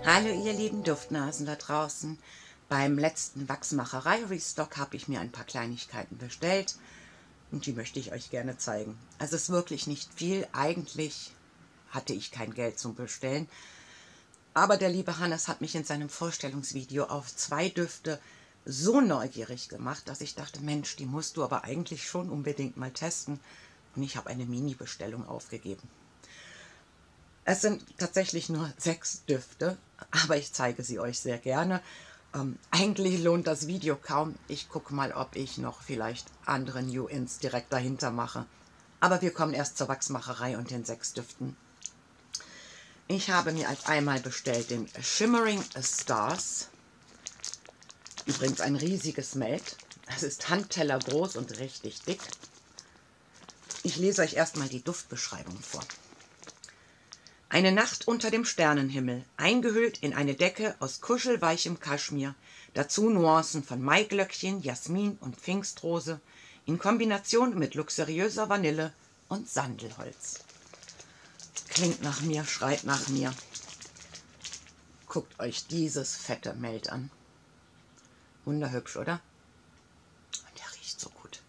Hallo ihr lieben Duftnasen da draußen. Beim letzten Wachsmacherei-Restock habe ich mir ein paar Kleinigkeiten bestellt und die möchte ich euch gerne zeigen. Also es ist wirklich nicht viel. Eigentlich hatte ich kein Geld zum Bestellen. Aber der liebe Hannes hat mich in seinem Vorstellungsvideo auf 2 Düfte so neugierig gemacht, dass ich dachte, Mensch, die musst du aber eigentlich schon unbedingt mal testen. Und ich habe eine Mini-Bestellung aufgegeben. Es sind tatsächlich nur 6 Düfte, aber ich zeige sie euch sehr gerne. Eigentlich lohnt das Video kaum. Ich gucke mal, ob ich noch vielleicht andere New-Ins direkt dahinter mache. Aber wir kommen erst zur Wachsmacherei und den 6 Düften. Ich habe mir als einmal bestellt den Shimmering Stars. Übrigens ein riesiges Melt. Es ist Handteller groß und richtig dick. Ich lese euch erstmal die Duftbeschreibung vor. Eine Nacht unter dem Sternenhimmel, eingehüllt in eine Decke aus kuschelweichem Kaschmir, dazu Nuancen von Maiglöckchen, Jasmin und Pfingstrose, in Kombination mit luxuriöser Vanille und Sandelholz. Klingt nach mir, schreit nach mir. Guckt euch dieses fette Melt an. Wunderhübsch, oder? Und der riecht so gut.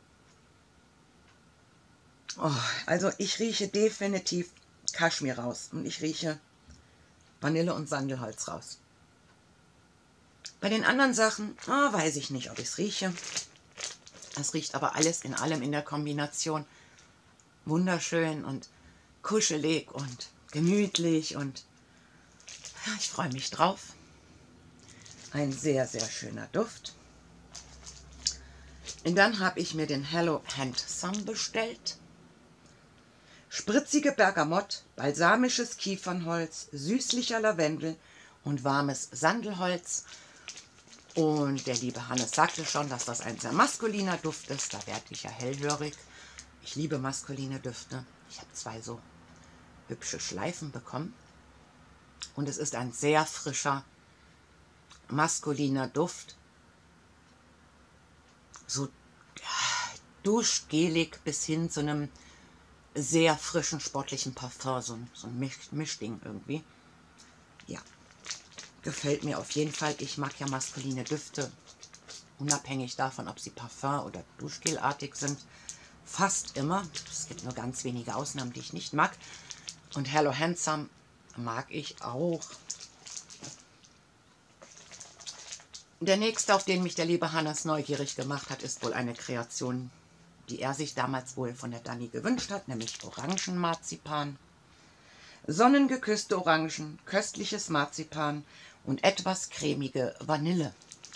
Oh, also ich rieche definitiv Kaschmir raus und ich rieche Vanille und Sandelholz raus. Bei den anderen Sachen weiß ich nicht, ob ich es rieche. Es riecht aber alles in allem in der Kombination wunderschön und kuschelig und gemütlich und ja, ich freue mich drauf. Ein sehr, sehr schöner Duft. Und dann habe ich mir den Hello Handsome bestellt. Spritzige Bergamott, balsamisches Kiefernholz, süßlicher Lavendel und warmes Sandelholz. Und der liebe Hannes sagte schon, dass das ein sehr maskuliner Duft ist. Da werde ich ja hellhörig. Ich liebe maskuline Düfte. Ich habe 2 so hübsche Schleifen bekommen. Und es ist ein sehr frischer, maskuliner Duft. So duschgelig bis hin zu einem sehr frischen, sportlichen Parfum, so ein Mischding irgendwie. Ja, gefällt mir auf jeden Fall. Ich mag ja maskuline Düfte, unabhängig davon, ob sie Parfum oder Duschgelartig sind. Fast immer. Es gibt nur ganz wenige Ausnahmen, die ich nicht mag. Und Hello Handsome mag ich auch. Der nächste, auf den mich der liebe Hannes neugierig gemacht hat, ist wohl eine Kreation, die er sich damals wohl von der Dani gewünscht hat, nämlich Orangenmarzipan. Sonnengeküsste Orangen, köstliches Marzipan und etwas cremige Vanille.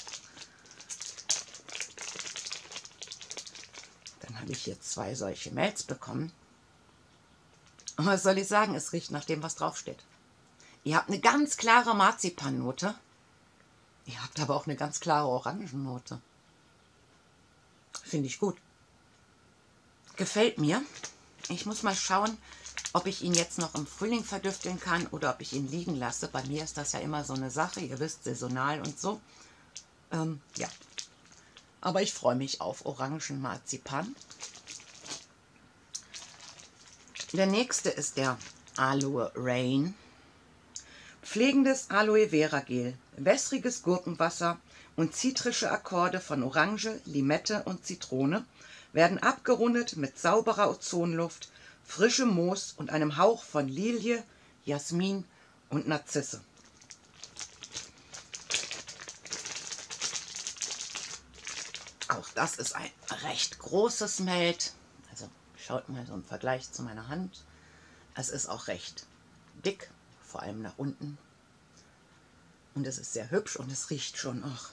Dann habe ich hier 2 solche Melts bekommen. Und was soll ich sagen, es riecht nach dem, was draufsteht. Ihr habt eine ganz klare Marzipannote. Ihr habt aber auch eine ganz klare Orangennote. Finde ich gut. Gefällt mir. Ich muss mal schauen, ob ich ihn jetzt noch im Frühling verdüfteln kann oder ob ich ihn liegen lasse. Bei mir ist das ja immer so eine Sache, ihr wisst, saisonal und so. Ja. Aber ich freue mich auf Orangenmarzipan. Der nächste ist der Aloe Rain. Pflegendes Aloe Vera Gel, wässriges Gurkenwasser und zitrische Akkorde von Orange, Limette und Zitrone werden abgerundet mit sauberer Ozonluft, frischem Moos und einem Hauch von Lilie, Jasmin und Narzisse. Auch das ist ein recht großes Melt. Also schaut mal so im Vergleich zu meiner Hand. Es ist auch recht dick, vor allem nach unten. Und es ist sehr hübsch und es riecht schon auch.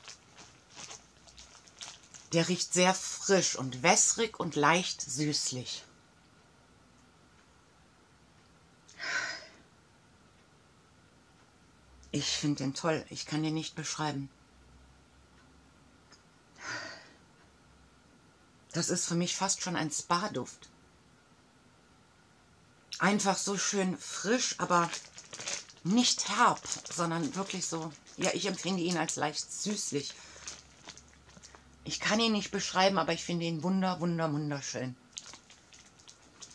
Der riecht sehr frisch und wässrig und leicht süßlich. Ich finde den toll. Ich kann den nicht beschreiben. Das ist für mich fast schon ein Spa-Duft. Einfach so schön frisch, aber nicht herb, sondern wirklich so, ja, ich empfinde ihn als leicht süßlich. Ich kann ihn nicht beschreiben, aber ich finde ihn wunderschön.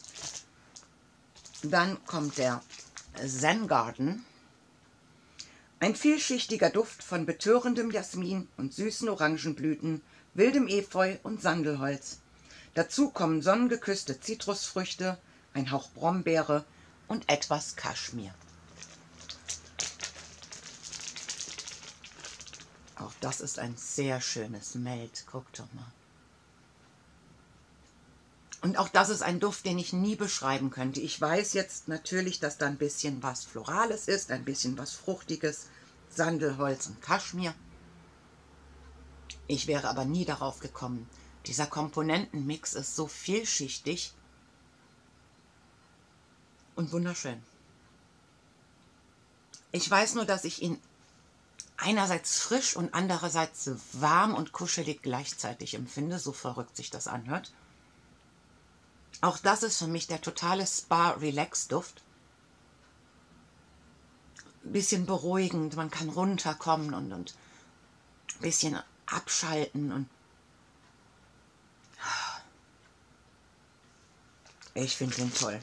Dann kommt der Zen Garden. Ein vielschichtiger Duft von betörendem Jasmin und süßen Orangenblüten, wildem Efeu und Sandelholz. Dazu kommen sonnengeküsste Zitrusfrüchte, ein Hauch Brombeere und etwas Kaschmir. Auch das ist ein sehr schönes Melt, guck doch mal. Und auch das ist ein Duft, den ich nie beschreiben könnte. Ich weiß jetzt natürlich, dass da ein bisschen was Florales ist, ein bisschen was Fruchtiges, Sandelholz und Kaschmir. Ich wäre aber nie darauf gekommen. Dieser Komponentenmix ist so vielschichtig und wunderschön. Ich weiß nur, dass ich ihn einerseits frisch und andererseits warm und kuschelig gleichzeitig empfinde, so verrückt sich das anhört. Auch das ist für mich der totale Spa-Relax-Duft. Ein bisschen beruhigend, man kann runterkommen und ein bisschen abschalten. Und ich finde ihn toll.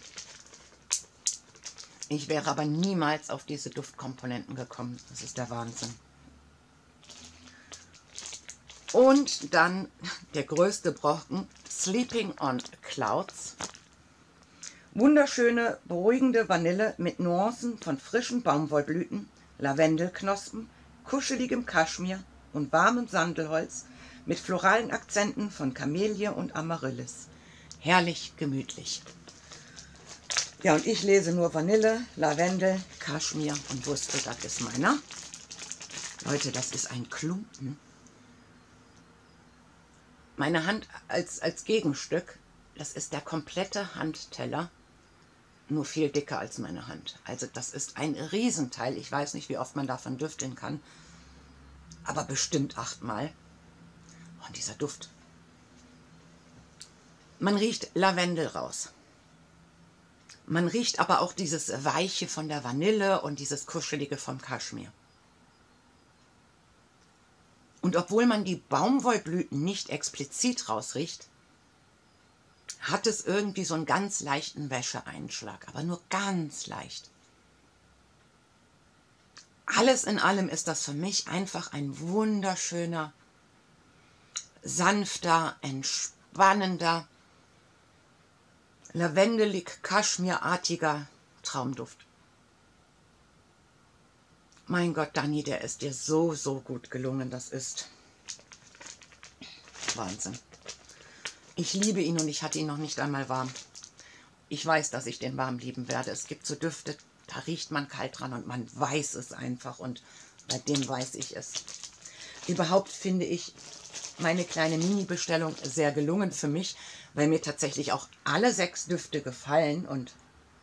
Ich wäre aber niemals auf diese Duftkomponenten gekommen. Das ist der Wahnsinn. Und dann der größte Brocken, Sleeping on Clouds. Wunderschöne, beruhigende Vanille mit Nuancen von frischen Baumwollblüten, Lavendelknospen, kuscheligem Kaschmir und warmem Sandelholz mit floralen Akzenten von Kamelie und Amaryllis. Herrlich gemütlich. Ja, und ich lese nur Vanille, Lavendel, Kaschmir und wusste, das ist meiner. Leute, das ist ein Klumpen. Meine Hand als Gegenstück, das ist der komplette Handteller, nur viel dicker als meine Hand. Also das ist ein Riesenteil. Ich weiß nicht, wie oft man davon düfteln kann, aber bestimmt 8-mal. Und dieser Duft. Man riecht Lavendel raus. Man riecht aber auch dieses Weiche von der Vanille und dieses Kuschelige vom Kaschmir. Und obwohl man die Baumwollblüten nicht explizit rausriecht, hat es irgendwie so einen ganz leichten Wäscheeinschlag, aber nur ganz leicht. Alles in allem ist das für mich einfach ein wunderschöner, sanfter, entspannender, lavendelig-kaschmirartiger Traumduft. Mein Gott, Dani, der ist dir so, so gut gelungen. Das ist Wahnsinn. Ich liebe ihn und ich hatte ihn noch nicht einmal warm. Ich weiß, dass ich den warm lieben werde. Es gibt so Düfte, da riecht man kalt dran und man weiß es einfach. Und bei dem weiß ich es. Überhaupt finde ich meine kleine Mini-Bestellung sehr gelungen für mich, weil mir tatsächlich auch alle 6 Düfte gefallen. Und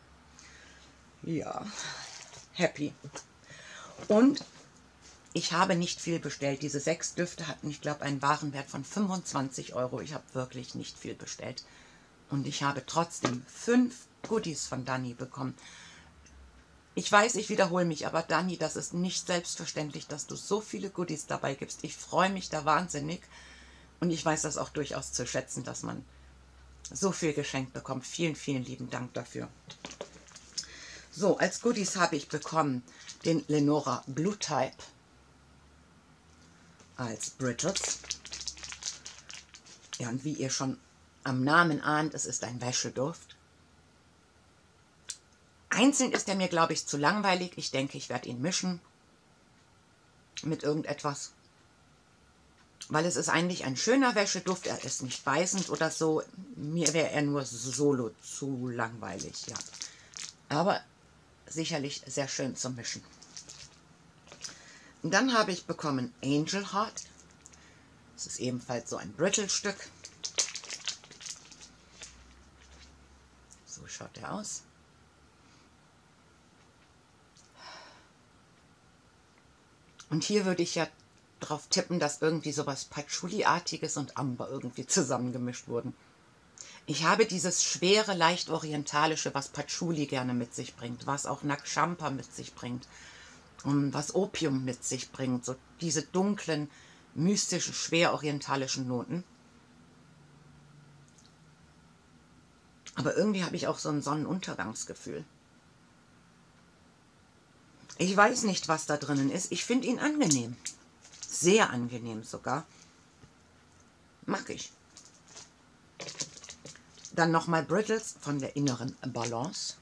ja, happy. Und ich habe nicht viel bestellt. Diese 6 Düfte hatten, ich glaube, einen Warenwert von 25 €. Ich habe wirklich nicht viel bestellt. Und ich habe trotzdem 5 Goodies von Dani bekommen. Ich weiß, ich wiederhole mich, aber Dani, das ist nicht selbstverständlich, dass du so viele Goodies dabei gibst. Ich freue mich da wahnsinnig. Und ich weiß das auch durchaus zu schätzen, dass man so viel geschenkt bekommt. Vielen, vielen lieben Dank dafür. So, als Goodies habe ich bekommen den Lenora Blue Type als Bridges. Ja, und wie ihr schon am Namen ahnt, es ist ein Wäscheduft. Einzeln ist er mir, glaube ich, zu langweilig. Ich denke, ich werde ihn mischen mit irgendetwas. Weil es ist eigentlich ein schöner Wäscheduft. Er ist nicht beißend oder so. Mir wäre er nur solo zu langweilig, ja. Aber sicherlich sehr schön zum Mischen. Und dann habe ich bekommen Angel Heart. Das ist ebenfalls so ein Brittle-Stück. So schaut er aus. Und hier würde ich ja drauf tippen, dass irgendwie sowas Patchouli-artiges und Amber irgendwie zusammengemischt wurden. Ich habe dieses schwere, leicht orientalische, was Patchouli gerne mit sich bringt, was auch Nakshampa mit sich bringt, und was Opium mit sich bringt, so diese dunklen, mystischen, schwer orientalischen Noten. Aber irgendwie habe ich auch so ein Sonnenuntergangsgefühl. Ich weiß nicht, was da drinnen ist. Ich finde ihn angenehm. Sehr angenehm sogar. Mag ich. Dann nochmal Brittles von der inneren Balance.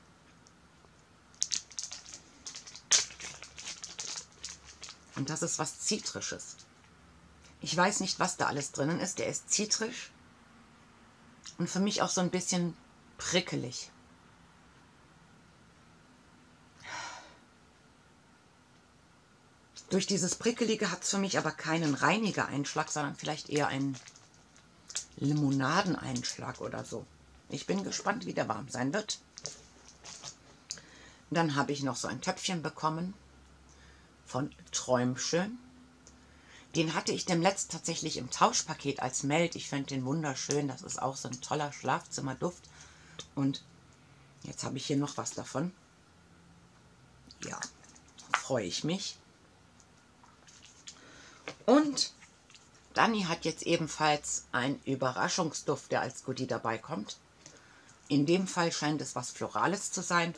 Und das ist was Zitrisches. Ich weiß nicht, was da alles drinnen ist. Der ist zitrisch und für mich auch so ein bisschen prickelig. Durch dieses Prickelige hat es für mich aber keinen Reinigereinschlag, sondern vielleicht eher einen Limonadeneinschlag oder so. Ich bin gespannt, wie der warm sein wird. Dann habe ich noch so ein Töpfchen bekommen von Träumschön. Den hatte ich demnächst tatsächlich im Tauschpaket als Meld. Ich finde den wunderschön. Das ist auch so ein toller Schlafzimmerduft. Und jetzt habe ich hier noch was davon. Ja, freue ich mich. Und Dani hat jetzt ebenfalls einen Überraschungsduft, der als Goodie dabei kommt. In dem Fall scheint es was Florales zu sein.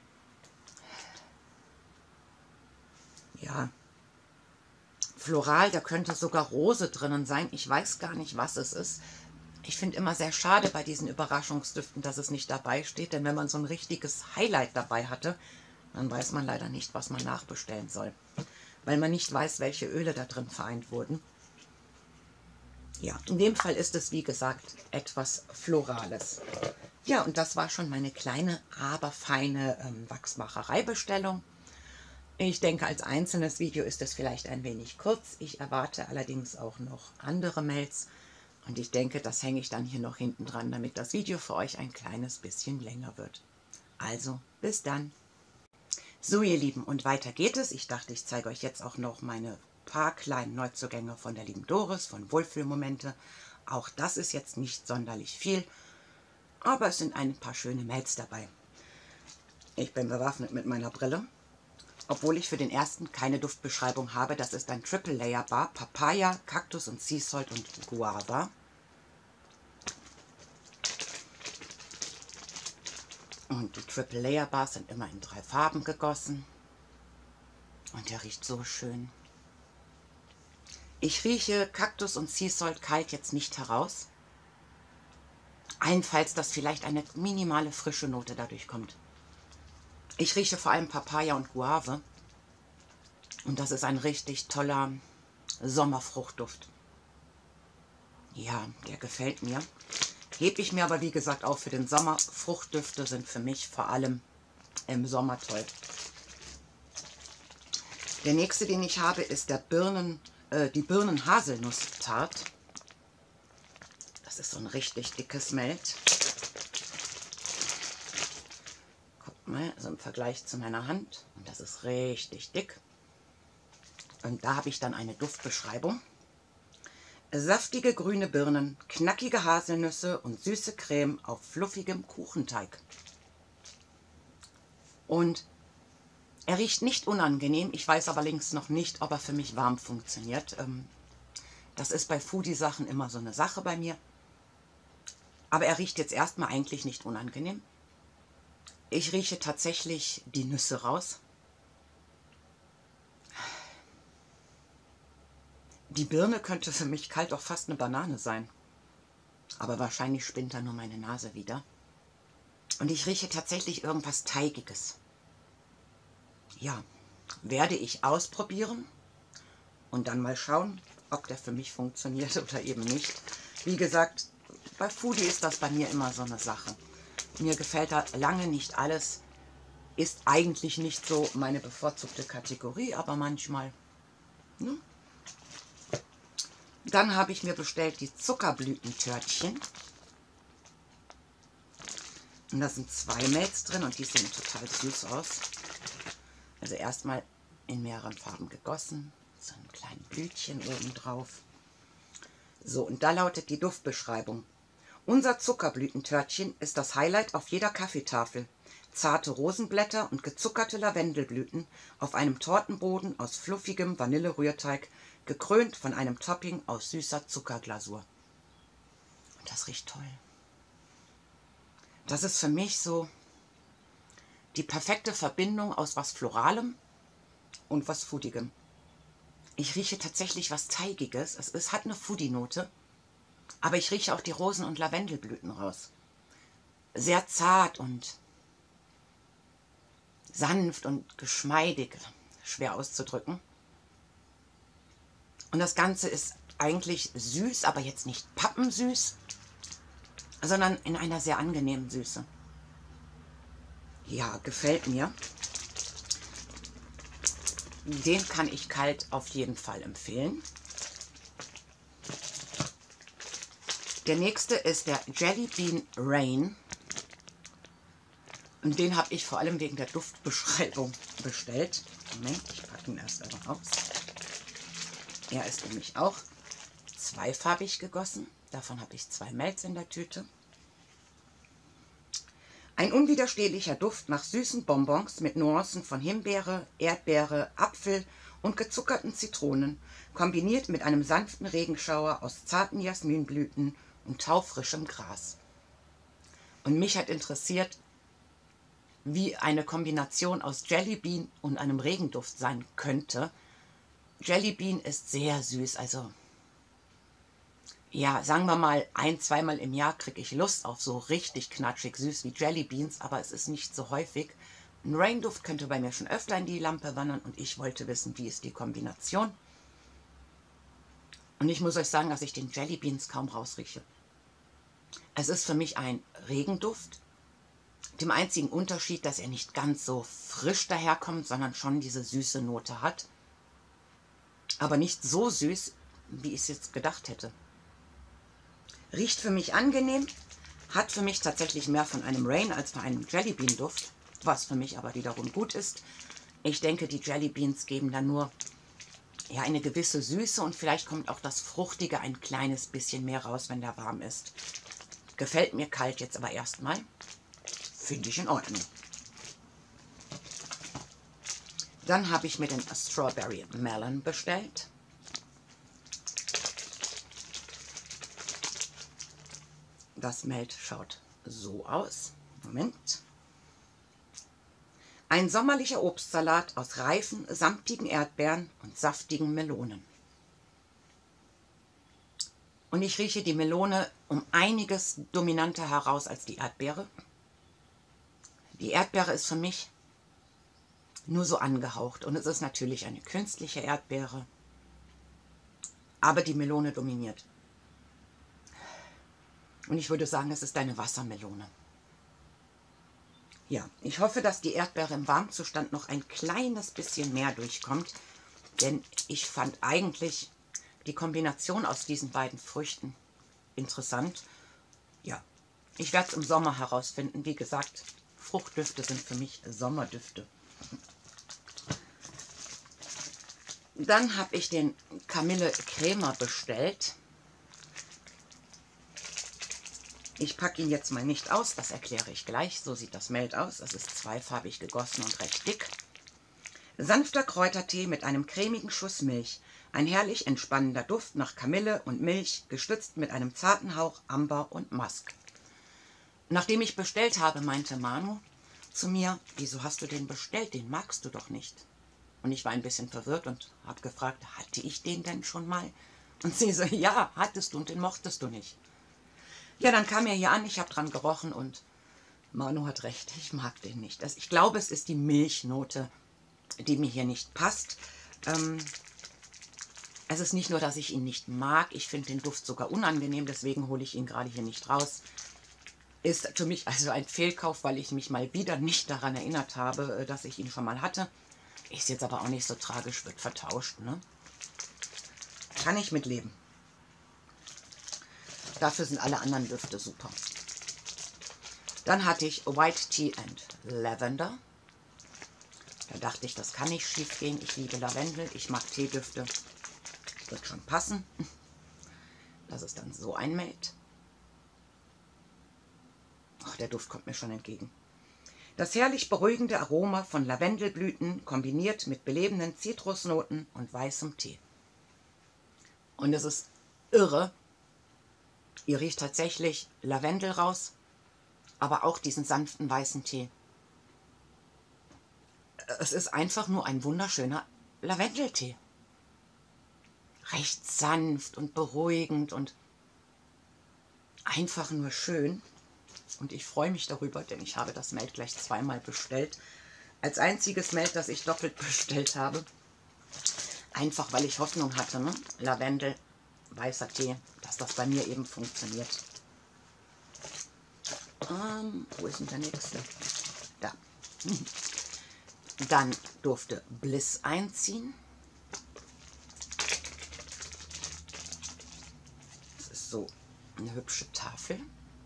Ja, floral, da könnte sogar Rose drinnen sein. Ich weiß gar nicht, was es ist. Ich finde immer sehr schade bei diesen Überraschungsdüften, dass es nicht dabei steht. Denn wenn man so ein richtiges Highlight dabei hatte, dann weiß man leider nicht, was man nachbestellen soll. Weil man nicht weiß, welche Öle da drin vereint wurden. Ja, in dem Fall ist es, wie gesagt, etwas Florales. Ja, und das war schon meine kleine, aber feine Wachsmacherei-Bestellung. Ich denke, als einzelnes Video ist es vielleicht ein wenig kurz. Ich erwarte allerdings auch noch andere Mails. Und ich denke, das hänge ich dann hier noch hinten dran, damit das Video für euch ein kleines bisschen länger wird. Also, bis dann. So, ihr Lieben, und weiter geht es. Ich dachte, ich zeige euch jetzt auch noch meine paar kleinen Neuzugänge von der lieben Doris, von Wohlfühlmomente. Auch das ist jetzt nicht sonderlich viel, aber es sind ein paar schöne Mails dabei. Ich bin bewaffnet mit meiner Brille. Obwohl ich für den ersten keine Duftbeschreibung habe. Das ist ein Triple Layer Bar, Papaya, Kaktus und Sea Salt und Guava. Und die Triple Layer Bars sind immer in 3 Farben gegossen. Und der riecht so schön. Ich rieche Kaktus und Sea Salt kalt jetzt nicht heraus. Allenfalls, dass vielleicht eine minimale frische Note dadurch kommt. Ich rieche vor allem Papaya und Guave. Und das ist ein richtig toller Sommerfruchtduft. Ja, der gefällt mir. Hebe ich mir aber, wie gesagt, auch für den Sommer. Fruchtdüfte sind für mich vor allem im Sommer toll. Der nächste, den ich habe, ist der die Birnen-Haselnuss-Tart. Das ist so ein richtig dickes Meld. Guckt mal, also im Vergleich zu meiner Hand. Und das ist richtig dick. Und da habe ich dann eine Duftbeschreibung. Saftige grüne Birnen, knackige Haselnüsse und süße Creme auf fluffigem Kuchenteig. Und er riecht nicht unangenehm. Ich weiß aber allerdings noch nicht, ob er für mich warm funktioniert. Das ist bei Foodie-Sachen immer so eine Sache bei mir. Aber er riecht jetzt erstmal eigentlich nicht unangenehm. Ich rieche tatsächlich die Nüsse raus. Die Birne könnte für mich kalt auch fast eine Banane sein. Aber wahrscheinlich spinnt da nur meine Nase wieder. Und ich rieche tatsächlich irgendwas Teigiges. Ja, werde ich ausprobieren und dann mal schauen, ob der für mich funktioniert oder eben nicht. Wie gesagt, bei Foodie ist das bei mir immer so eine Sache. Mir gefällt da lange nicht alles. Ist eigentlich nicht so meine bevorzugte Kategorie, aber manchmal. Ne? Dann habe ich mir bestellt die Zuckerblütentörtchen. Und da sind 2 Mails drin und die sehen total süß aus. Also erstmal in mehreren Farben gegossen. So ein kleines Blütchen oben drauf. So, und da lautet die Duftbeschreibung. Unser Zuckerblütentörtchen ist das Highlight auf jeder Kaffeetafel. Zarte Rosenblätter und gezuckerte Lavendelblüten auf einem Tortenboden aus fluffigem Vanillerührteig, gekrönt von einem Topping aus süßer Zuckerglasur. Und das riecht toll. Das ist für mich so die perfekte Verbindung aus was Floralem und was Foodieigem. Ich rieche tatsächlich was Teigiges. Es hat eine Foodie-Note, aber ich rieche auch die Rosen- und Lavendelblüten raus. Sehr zart und sanft und geschmeidig, schwer auszudrücken. Und das Ganze ist eigentlich süß, aber jetzt nicht pappensüß, sondern in einer sehr angenehmen Süße. Ja, gefällt mir. Den kann ich kalt auf jeden Fall empfehlen. Der nächste ist der Jelly Bean Rain. Und den habe ich vor allem wegen der Duftbeschreibung bestellt. Moment, ich packe ihn erst einmal aus. Er ist nämlich auch zweifarbig gegossen. Davon habe ich 2 Melts in der Tüte. Ein unwiderstehlicher Duft nach süßen Bonbons mit Nuancen von Himbeere, Erdbeere, Apfel und gezuckerten Zitronen, kombiniert mit einem sanften Regenschauer aus zarten Jasminblüten und taufrischem Gras. Und mich hat interessiert, wie eine Kombination aus Jelly Bean und einem Regenduft sein könnte. Jelly Bean ist sehr süß, also ja, sagen wir mal, 1-, 2-mal im Jahr kriege ich Lust auf so richtig knatschig süß wie Jelly Beans, aber es ist nicht so häufig. Ein Rainduft könnte bei mir schon öfter in die Lampe wandern und ich wollte wissen, wie ist die Kombination. Und ich muss euch sagen, dass ich den Jelly Beans kaum rausrieche. Es ist für mich ein Regenduft, dem einzigen Unterschied, dass er nicht ganz so frisch daherkommt, sondern schon diese süße Note hat. Aber nicht so süß, wie ich es jetzt gedacht hätte. Riecht für mich angenehm, hat für mich tatsächlich mehr von einem Rain als von einem Jelly Bean Duft, was für mich aber wiederum gut ist. Ich denke, die Jelly Beans geben dann nur ja, eine gewisse Süße und vielleicht kommt auch das Fruchtige ein kleines bisschen mehr raus, wenn der warm ist. Gefällt mir kalt jetzt aber erstmal. Finde ich in Ordnung. Dann habe ich mir den Strawberry Melon bestellt. Das Melt schaut so aus. Moment. Ein sommerlicher Obstsalat aus reifen, samtigen Erdbeeren und saftigen Melonen. Und ich rieche die Melone um einiges dominanter heraus als die Erdbeere. Die Erdbeere ist für mich nur so angehaucht und es ist natürlich eine künstliche Erdbeere, aber die Melone dominiert. Und ich würde sagen, es ist eine Wassermelone. Ja, ich hoffe, dass die Erdbeere im Warmzustand noch ein kleines bisschen mehr durchkommt, denn ich fand eigentlich die Kombination aus diesen beiden Früchten interessant. Ja, ich werde es im Sommer herausfinden. Wie gesagt, Fruchtdüfte sind für mich Sommerdüfte. Dann habe ich den Kamille Crema bestellt. Ich packe ihn jetzt mal nicht aus, das erkläre ich gleich. So sieht das Melt aus. Es ist zweifarbig gegossen und recht dick. Sanfter Kräutertee mit einem cremigen Schuss Milch. Ein herrlich entspannender Duft nach Kamille und Milch, gestützt mit einem zarten Hauch Amber und Musk. Nachdem ich bestellt habe, meinte Manu zu mir, wieso hast du den bestellt? Den magst du doch nicht. Und ich war ein bisschen verwirrt und habe gefragt, hatte ich den denn schon mal? Und sie so, ja, hattest du und den mochtest du nicht. Ja, dann kam er hier an, ich habe dran gerochen und Manu hat recht, ich mag den nicht. Ich glaube, es ist die Milchnote, die mir hier nicht passt. Es ist nicht nur, dass ich ihn nicht mag, ich finde den Duft sogar unangenehm, deswegen hole ich ihn gerade hier nicht raus. Ist für mich also ein Fehlkauf, weil ich mich mal wieder nicht daran erinnert habe, dass ich ihn schon mal hatte. Ist jetzt aber auch nicht so tragisch, wird vertauscht, ne? Kann ich mitleben. Dafür sind alle anderen Düfte super. Dann hatte ich White Tea and Lavender. Da dachte ich, das kann nicht schief gehen. Ich liebe Lavendel, ich mag Teedüfte. Wird schon passen. Das ist dann so ein Mate. Ach, der Duft kommt mir schon entgegen. Das herrlich beruhigende Aroma von Lavendelblüten kombiniert mit belebenden Zitrusnoten und weißem Tee. Und es ist irre. Ihr riecht tatsächlich Lavendel raus, aber auch diesen sanften weißen Tee. es ist einfach nur ein wunderschöner Lavendeltee. Recht sanft und beruhigend und einfach nur schön. Und ich freue mich darüber, denn ich habe das Meld gleich zweimal bestellt. Als einziges Meld, das ich doppelt bestellt habe. Einfach, weil ich Hoffnung hatte, ne? Lavendel, weißer Tee, dass das bei mir eben funktioniert. Wo ist denn der nächste? Da. Dann durfte Bliss einziehen. Das ist so eine hübsche Tafel.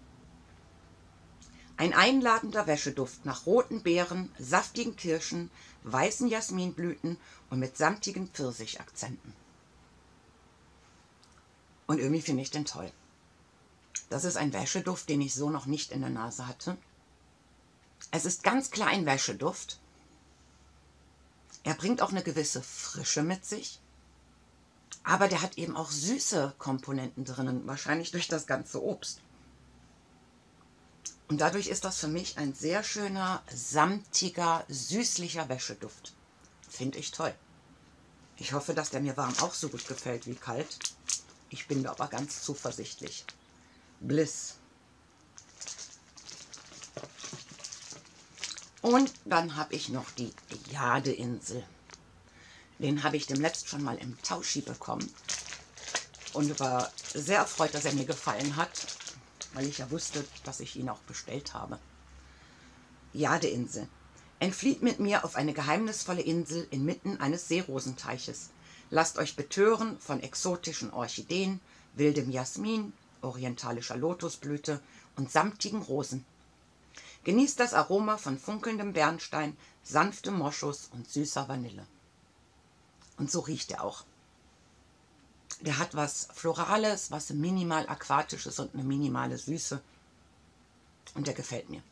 Ein einladender Wäscheduft nach roten Beeren, saftigen Kirschen, weißen Jasminblüten und mit samtigen Pfirsichakzenten. Und irgendwie finde ich den toll. Das ist ein Wäscheduft, den ich so noch nicht in der Nase hatte. Es ist ganz klar ein Wäscheduft. Er bringt auch eine gewisse Frische mit sich. Aber der hat eben auch süße Komponenten drinnen, wahrscheinlich durch das ganze Obst. Und dadurch ist das für mich ein sehr schöner, samtiger, süßlicher Wäscheduft. Finde ich toll. Ich hoffe, dass der mir warm auch so gut gefällt wie kalt. Ich bin da aber ganz zuversichtlich. Bliss. Und dann habe ich noch die Jadeinsel. Den habe ich demnächst schon mal im Tauschi bekommen. Und war sehr erfreut, dass er mir gefallen hat, weil ich ja wusste, dass ich ihn auch bestellt habe. Jadeinsel. Entflieht mit mir auf eine geheimnisvolle Insel inmitten eines Seerosenteiches. Lasst euch betören von exotischen Orchideen, wildem Jasmin, orientalischer Lotusblüte und samtigen Rosen. Genießt das Aroma von funkelndem Bernstein, sanftem Moschus und süßer Vanille. Und so riecht er auch. Der hat was Florales, was minimal Aquatisches und eine minimale Süße. Und der gefällt mir.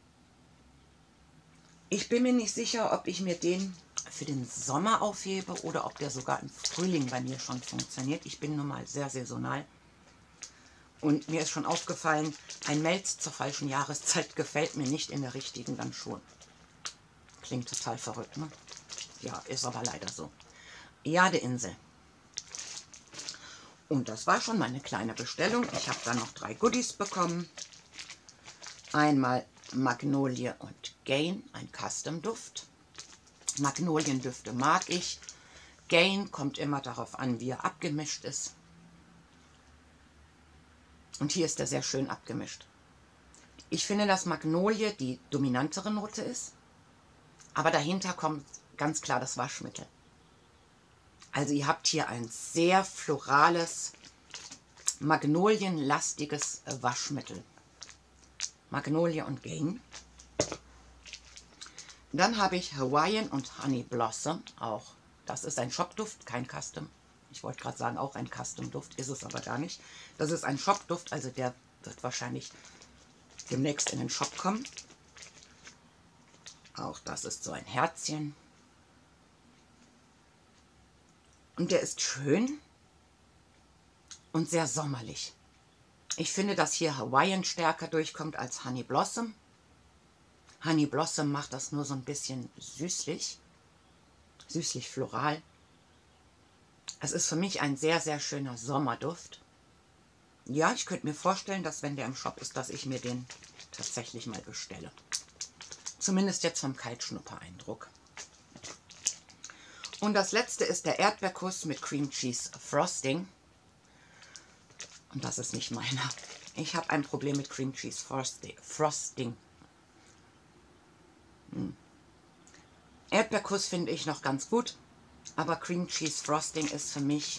Ich bin mir nicht sicher, ob ich mir den für den Sommer aufhebe oder ob der sogar im Frühling bei mir schon funktioniert. Ich bin nun mal sehr saisonal. Und mir ist schon aufgefallen, ein Melz zur falschen Jahreszeit gefällt mir nicht, in der richtigen dann schon. Klingt total verrückt, ne? Ja, ist aber leider so. Jadeinsel. Und das war schon meine kleine Bestellung. Ich habe dann noch 3 Goodies bekommen. Einmal Magnolie und Gain, ein Custom-Duft. Magnoliendüfte mag ich. Gain kommt immer darauf an, wie er abgemischt ist. Und hier ist er sehr schön abgemischt. Ich finde, dass Magnolie die dominantere Note ist. Aber dahinter kommt ganz klar das Waschmittel. Also ihr habt hier ein sehr florales, magnolienlastiges Waschmittel. Magnolie und Gain. Dann habe ich Hawaiian und Honey Blossom. Auch das ist ein Shopduft, kein Custom. Ich wollte gerade sagen, auch ein Custom-Duft, ist es aber gar nicht. Das ist ein Shopduft, also der wird wahrscheinlich demnächst in den Shop kommen. Auch das ist so ein Herzchen. Und der ist schön und sehr sommerlich. Ich finde, dass hier Hawaiian stärker durchkommt als Honey Blossom. Honey Blossom macht das nur so ein bisschen süßlich. Süßlich floral. Es ist für mich ein sehr, sehr schöner Sommerduft. Ja, ich könnte mir vorstellen, dass wenn der im Shop ist, dass ich mir den tatsächlich mal bestelle. Zumindest jetzt vom Kaltschnupper-Eindruck. Und das letzte ist der Erdbeerkuss mit Cream Cheese Frosting. Und das ist nicht meiner. Ich habe ein Problem mit Cream Cheese Frosting. Erdbeerkuss finde ich noch ganz gut. Aber Cream Cheese Frosting ist für mich,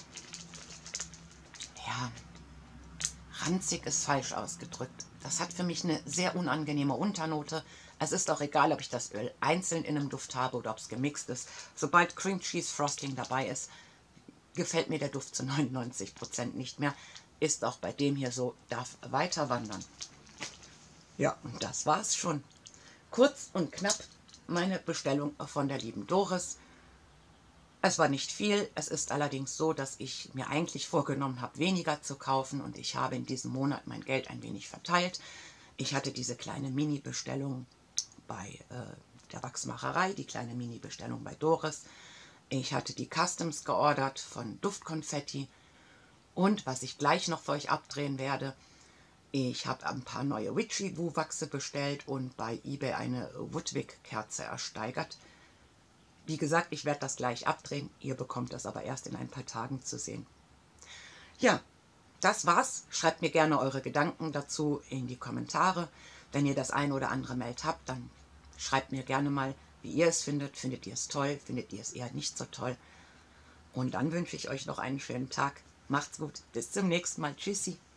ja, ranzig ist falsch ausgedrückt. Das hat für mich eine sehr unangenehme Unternote. Es ist auch egal, ob ich das Öl einzeln in einem Duft habe oder ob es gemixt ist. Sobald Cream Cheese Frosting dabei ist, gefällt mir der Duft zu 99% nicht mehr. Ist auch bei dem hier so, darf weiter wandern. Ja, und das war's schon. Kurz und knapp meine Bestellung von der lieben Doris. Es war nicht viel, es ist allerdings so, dass ich mir eigentlich vorgenommen habe, weniger zu kaufen und ich habe in diesem Monat mein Geld ein wenig verteilt. Ich hatte diese kleine Mini-Bestellung bei der Wachsmacherei, die kleine Mini-Bestellung bei Doris. Ich hatte die Customs geordert von Duftkonfetti. Und was ich gleich noch für euch abdrehen werde, ich habe ein paar neue Witchy-Woo-Wachse bestellt und bei eBay eine Woodwick-Kerze ersteigert. Wie gesagt, ich werde das gleich abdrehen, ihr bekommt das aber erst in ein paar Tagen zu sehen. Ja, das war's. Schreibt mir gerne eure Gedanken dazu in die Kommentare. Wenn ihr das ein oder andere Meld habt, dann schreibt mir gerne mal, wie ihr es findet. Findet ihr es toll? Findet ihr es eher nicht so toll? Und dann wünsche ich euch noch einen schönen Tag. Macht's gut. Bis zum nächsten Mal. Tschüssi.